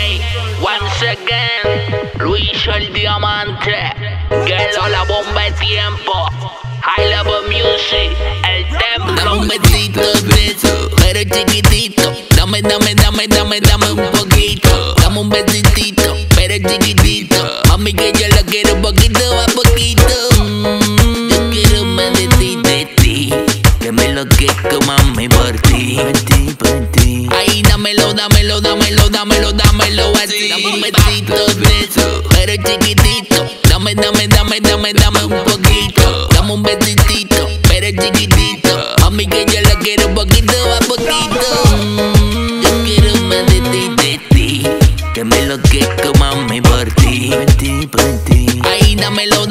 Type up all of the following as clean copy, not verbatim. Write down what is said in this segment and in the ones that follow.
Once again, Luis el Diamante, Gelo la bomba de tiempo, High Level Music, el templo. Dame un besito de beso, pero chiquitito. Dame un poquito. Dame un besitito, pero chiquitito. Mami, que yo lo quiero poquito a poquito. Yo quiero más de ti. Que me lo quejo, mami, por ti. Por ti. Ay, dámelo así. Dame un besito de beso, pero chiquitito. Dame un poquito. Dame un besitito, pero chiquitito. Mami, que yo lo quiero poquito a poquito. Yo quiero más de ti. Que me lo quejo, mami, por ti. Por ti. Ay, dámelo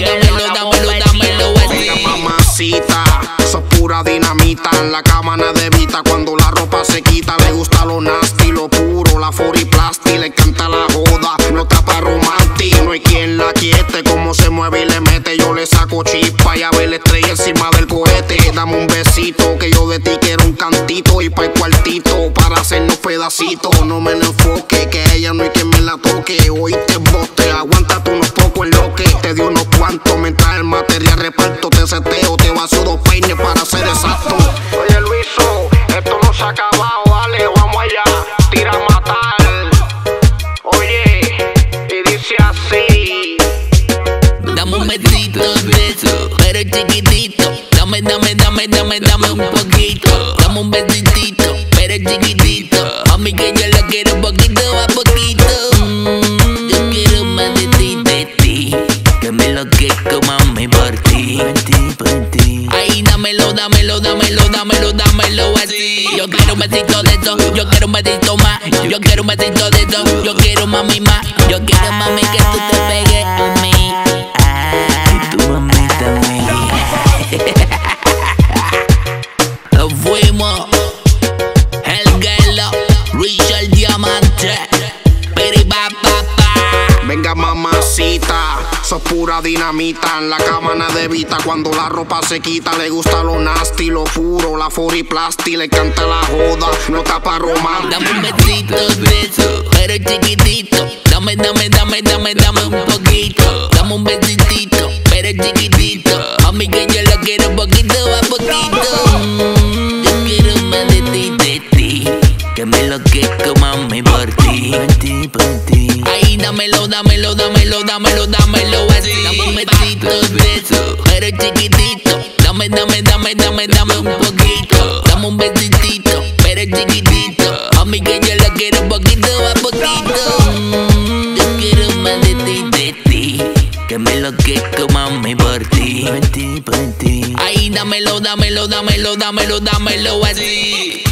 así. Mamacita, sos pura dinamita. En la cama nada evita cuando la ropa se quita. Le gusta lo nasty, lo puro, la foriplasti. Le canta la joda, no tapa romanti. No hay quien la quiete, como se mueve y le mete. Yo le saco chispa y a ver la estrella encima del cohete. Dame un besito, que yo de ti quiero un cantito. Y pa' el cuartito, para hacernos pedacitos. No me lo enfoque, que ella no hay quien me la toque. Hoy te bote, aguántate unos pocos en lo que te dio unos cuantos. Mientras el material reparto, te seteo, te vaso dos peines para ser exacto. Oye Luiso, esto no se ha acabado, dale, vamos allá, tira a matar. Oye, y dice así. Dame un besito de beso, pero chiquitito. Dame un poquito. Dame un besitito, pero chiquitito. Mami, que yo lo quiero poquito a poquito. Yo quiero más de ti. Que me lo quejo, mami, por ti. Por ti. Ay, dámelo así. Yo quiero un besito de eso, yo quiero un besito más. Yo quiero un besito de eso, yo quiero mami más. Yo quiero mami que tú te pegues a mí. Y tu mami también. Nos fuimos. El Gelo, Richard Diamante, Venga mamacita, sos pura dinamita. En la cama nada evita cuando la ropa se quita. Le gusta lo nasty, lo puro, la foriplasti. Le canta la joda, no tapa romántico. dame un besito de beso, pero chiquitito. Dame un poquito. Dame un besitito, pero chiquitito. Mami, que yo lo quiero poquito a poquito. Yo quiero más de ti. Que me lo quejo, mami, por ti. Por ti. Ay, dámelo así. Dame un besito de beso, pero chiquitito. Dame un poquito. Dame un besitito, pero chiquitito. Mami, que yo lo quiero poquito a poquito. Yo quiero más de ti. Que me lo quejo, mami, por ti. Por ti. Ay, dámelo así.